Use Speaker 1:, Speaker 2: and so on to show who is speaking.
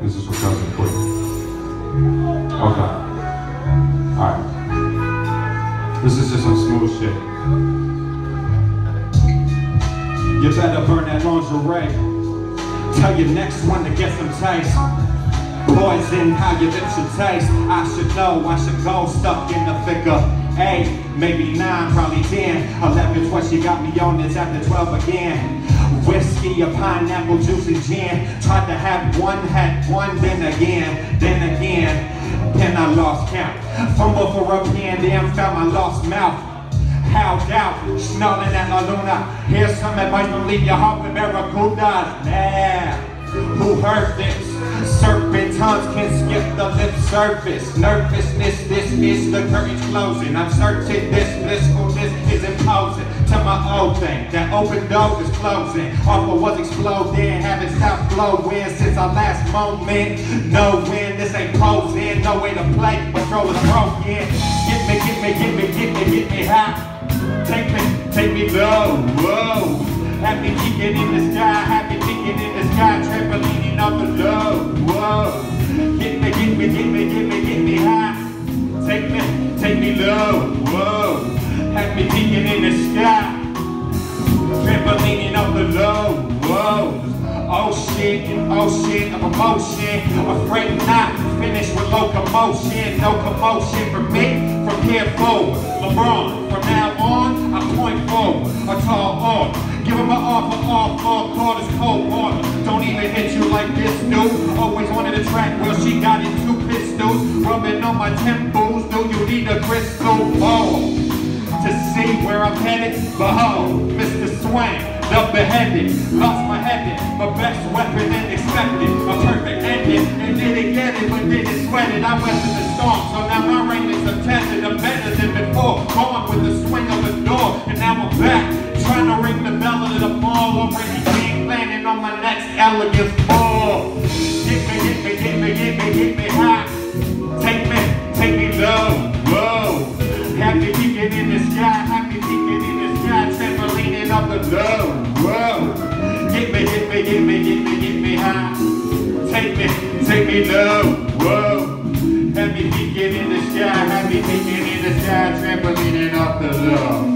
Speaker 1: This is for Cousin Quick. Okay. Alright. This is just some smooth shit. You better burn that lingerie. Tell your next one to get some taste. Poison, how your lips should taste. I should know, I should go. Stuck in the figure 8, maybe 9, probably 10, 11, 12. She got me on this after 12 again. Whiskey, a pineapple juice and gin. Tried to have one, had one, then again. Then I lost count. Fumble for a pen, then found my lost mouth. Howled out, snarling at La Luna. Here's some advice, don't leave your heart with barracudas. Nah, who heard this? Serpent tongues can skip the lip surface. Nervousness, this is the curtains closing. I'm certain this blissfulness is imposing. Tell my old thing, that open door is closing. Offer was exploding, haven't stopped flowing since our last moment. No win, this ain't posing, no way to play, but throw is broken. Get me high. Take me low, whoa. Have me peeking in the sky, have me peeking in the sky, trampolining off the low, whoa. Get me high. Take me low, whoa. Have me peeking in the sky, trampolining off the low, whoa. Oh shit, I'm emotion. Afraid not to finish with locomotion. No commotion for me from here forward. LeBron, from now on, I point forward. A tall order. Give him an offer, all quarters, cold water. Don't even hit you like this, dude. Always wanted a track where she got it 2 pistols. Rubbing on my temples, do you need a crystal ball to see where I'm headed? Behold, Mr. Swang, the beheaded. Lost my head, my best weapon and expected a perfect ending. And didn't get it, but didn't sweat it. I weathered the storm, so now my rain is attended. I'm better than before. Gone with the swing of the door, and now I'm back. Trying to ring the bell of the mall. Already game planning on my next elegant fall. Get me high. Take me low, whoa. Have me peeking in the sky, trampolining up the low, whoa. Get me high. Take me low, whoa. Have me peeking in the sky, trampolining up the low.